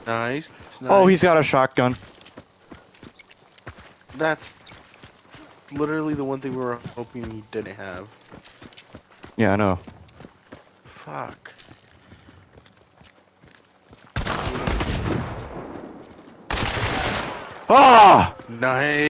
Nice. Nice. Oh, he's got a shotgun. That's literally the one thing we were hoping he didn't have. Yeah, I know. Fuck. Ah! Nice.